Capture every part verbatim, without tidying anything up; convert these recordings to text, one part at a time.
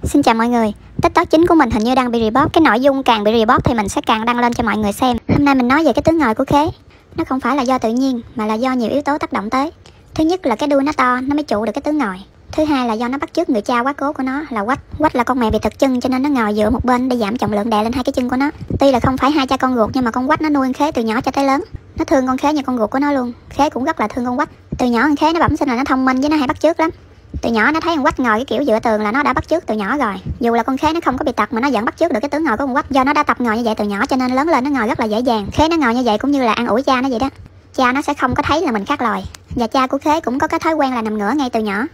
Xin chào mọi người. TikTok chính của mình hình như đang bị report. Cái nội dung càng bị report thì mình sẽ càng đăng lên cho mọi người xem. Hôm nay mình nói về cái tướng ngồi của khế. Nó không phải là do tự nhiên mà là do nhiều yếu tố tác động tới. Thứ nhất là cái đuôi nó to, nó mới trụ được cái tướng ngồi. Thứ hai là do nó bắt chước người cha quá cố của nó là quách. Quách là con mèo bị tật chân cho nên nó ngồi dựa một bên để giảm trọng lượng đè lên hai cái chân của nó. Tuy là không phải hai cha con ruột nhưng mà con quách nó nuôi con khế từ nhỏ cho tới lớn. Nó thương con khế như con ruột của nó luôn. Khế cũng rất là thương con quách. Từ nhỏ con khế nó bẩm sinh là nó thông minh với nó hay bắt chước lắm. Từ nhỏ nó thấy con quách ngồi cái kiểu dựa tường là nó đã bắt chước từ nhỏ rồi. Dù là con khế nó không có bị tật mà nó vẫn bắt chước được cái tướng ngồi của con quách. Do nó đã tập ngồi như vậy từ nhỏ cho nên lớn lên nó ngồi rất là dễ dàng. Khế nó ngồi như vậy cũng như là ăn ủi cha nó vậy đó. Cha nó sẽ không có thấy là mình khác loài. Và cha của khế cũng có cái thói quen là nằm ngửa ngay từ nhỏ.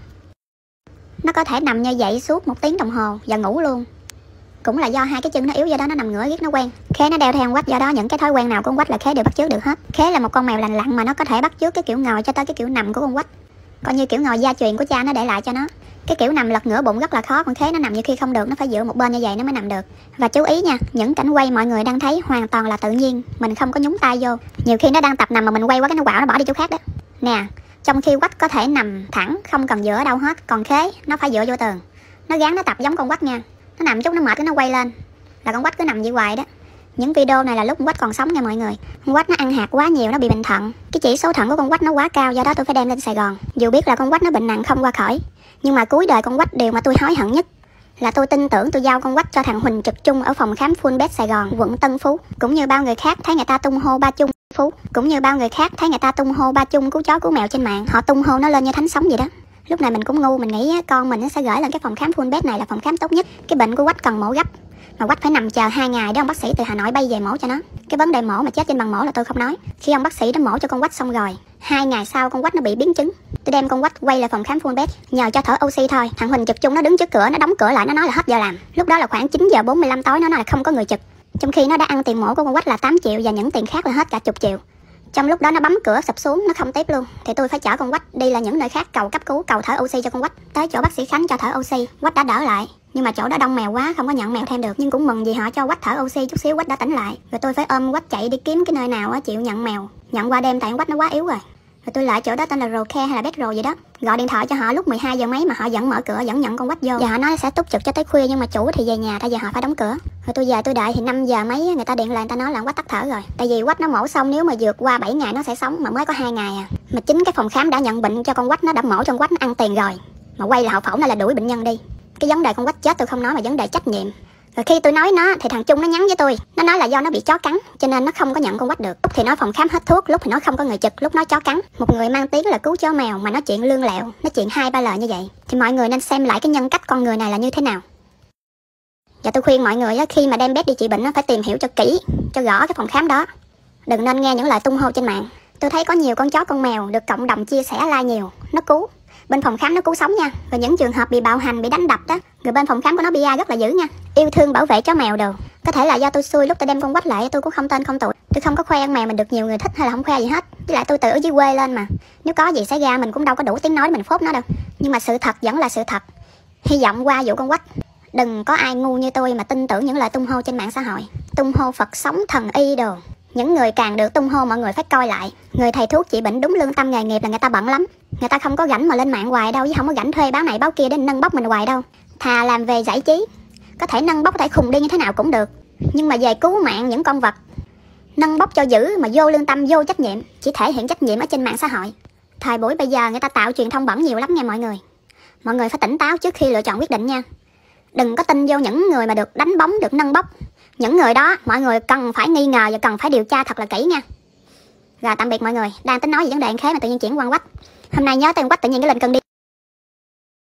Nó có thể nằm như vậy suốt một tiếng đồng hồ và ngủ luôn. Cũng là do hai cái chân nó yếu do đó nó nằm ngửa riết nó quen. Khế nó đeo theo con quách do đó những cái thói quen nào của con quách là khế đều bắt chước được hết. Khế là một con mèo lành lặn mà nó có thể bắt chước cái kiểu ngồi cho tới cái kiểu nằm của con quách. Coi như kiểu ngồi gia truyền của cha nó để lại cho nó. Cái kiểu nằm lật ngửa bụng rất là khó, con khế nó nằm như khi không được, nó phải dựa một bên như vậy nó mới nằm được. Và chú ý nha, những cảnh quay mọi người đang thấy hoàn toàn là tự nhiên, mình không có nhúng tay vô. Nhiều khi nó đang tập nằm mà mình quay qua cái nó quạo nó bỏ đi chỗ khác đó. Nè, trong khi quách có thể nằm thẳng không cần dựa ở đâu hết, còn khế nó phải dựa vô tường. Nó gắng nó tập giống con quách nha. Nó nằm chút nó mệt cái nó quay lên. Là con quách cứ nằm như hoài đó. Những video này là lúc con quách còn sống nha mọi người. Con quách nó ăn hạt quá nhiều, nó bị bệnh thận. Cái chỉ số thận của con quách nó quá cao, do đó tôi phải đem lên Sài Gòn. Dù biết là con quách nó bệnh nặng không qua khỏi, nhưng mà cuối đời con quách điều mà tôi hối hận nhất là tôi tin tưởng tôi giao con quách cho thằng Huỳnh Trực Trung ở phòng khám Full Bed Sài Gòn, quận Tân Phú. Cũng như bao người khác thấy người ta tung hô ba Trung Phú, cũng như bao người khác thấy người ta tung hô ba Trung cứu chó cứu mèo trên mạng, họ tung hô nó lên như thánh sống vậy đó. Lúc này mình cũng ngu, mình nghĩ con mình nó sẽ gửi lên cái phòng khám Full Bed này là phòng khám tốt nhất. Cái bệnh của quách cần mổ gấp, mà quách phải nằm chờ hai ngày để ông bác sĩ từ Hà Nội bay về mổ cho nó. Cái vấn đề mổ mà chết trên bằng mổ là tôi không nói. Khi ông bác sĩ đã mổ cho con quách xong rồi, hai ngày sau con quách nó bị biến chứng. Tôi đem con quách quay lại phòng khám Full Bed nhờ cho thở oxy thôi. Thằng Huỳnh Trực Trung nó đứng trước cửa, nó đóng cửa lại, nó nói là hết giờ làm. Lúc đó là khoảng chín giờ bốn mươi lăm tối, nó nói là không có người trực. Trong khi nó đã ăn tiền mổ của con quách là tám triệu và những tiền khác là hết cả chục triệu. Trong lúc đó nó bấm cửa sập xuống, nó không tiếp luôn. Thì tôi phải chở con quách đi là những nơi khác cầu cấp cứu, cầu thở oxy cho con quách. Tới chỗ bác sĩ Khánh cho thở oxy, quách đã đỡ lại. Nhưng mà chỗ đó đông mèo quá, không có nhận mèo thêm được. Nhưng cũng mừng vì họ cho quách thở oxy chút xíu, quách đã tỉnh lại. Rồi tôi phải ôm quách chạy đi kiếm cái nơi nào á chịu nhận mèo, nhận qua đêm tại quách nó quá yếu rồi. Rồi tôi lại chỗ đó tên là Rocare hay là Bedro gì đó. Gọi điện thoại cho họ lúc mười hai giờ mấy mà họ vẫn mở cửa, vẫn nhận con quách vô. Và họ nói sẽ túc trực cho tới khuya nhưng mà chủ thì về nhà, tại giờ họ phải đóng cửa. Rồi tôi về tôi đợi thì năm giờ mấy người ta điện lại, người ta nói là quách tắt thở rồi. Tại vì quách nó mổ xong nếu mà vượt qua bảy ngày nó sẽ sống, mà mới có hai ngày à. Mà chính cái phòng khám đã nhận bệnh cho con quách, nó đã mổ cho con quách, nó ăn tiền rồi. Mà quay là hậu phẫu nó là đuổi bệnh nhân đi. Cái vấn đề con quách chết tôi không nói mà vấn đề trách nhiệm. Rồi khi tôi nói nó thì thằng Trung nó nhắn với tôi, nó nói là do nó bị chó cắn cho nên nó không có nhận con quách được. Lúc thì nói phòng khám hết thuốc, lúc thì nói không có người trực, lúc nói chó cắn. Một người mang tiếng là cứu chó mèo mà nói chuyện lương lẹo, nói chuyện hai ba lời như vậy thì mọi người nên xem lại cái nhân cách con người này là như thế nào. Và tôi khuyên mọi người á, khi mà đem bé đi trị bệnh nó phải tìm hiểu cho kỹ, cho rõ cái phòng khám đó. Đừng nên nghe những lời tung hô trên mạng. Tôi thấy có nhiều con chó con mèo được cộng đồng chia sẻ like nhiều, nó cứu. Bên phòng khám nó cứu sống nha. Rồi những trường hợp bị bạo hành, bị đánh đập đó, người bên phòng khám của nó bê a rất là dữ nha. Yêu thương bảo vệ chó mèo đồ. Có thể là do tôi xui, lúc tôi đem con quách lại tôi cũng không tên không tuổi. Tôi không có khoe con mèo mình được nhiều người thích hay là không khoe gì hết. Với lại tôi tự ở dưới quê lên mà. Nếu có gì xảy ra mình cũng đâu có đủ tiếng nói để mình phốt nó đâu. Nhưng mà sự thật vẫn là sự thật. Hy vọng qua vụ con quách đừng có ai ngu như tôi mà tin tưởng những lời tung hô trên mạng xã hội. Tung hô Phật sống thần y đồ. Những người càng được tung hô mọi người phải coi lại. Người thầy thuốc trị bệnh đúng lương tâm nghề nghiệp là người ta bận lắm. Người ta không có rảnh mà lên mạng hoài đâu, chứ không có rảnh thuê báo này báo kia để nâng bốc mình hoài đâu. Thà làm về giải trí, có thể nâng bốc, có thể khùng đi như thế nào cũng được. Nhưng mà về cứu mạng những con vật, nâng bốc cho dữ mà vô lương tâm, vô trách nhiệm, chỉ thể hiện trách nhiệm ở trên mạng xã hội. Thời buổi bây giờ người ta tạo truyền thông bẩn nhiều lắm nha mọi người. Mọi người phải tỉnh táo trước khi lựa chọn quyết định nha. Đừng có tin vô những người mà được đánh bóng, được nâng bốc. Những người đó mọi người cần phải nghi ngờ và cần phải điều tra thật là kỹ nha. Rồi tạm biệt mọi người. Đang tính nói về vấn đề khế mà tự nhiên chuyển qua quách. Hôm nay nhớ tên quách tự nhiên cái lên cơn điên.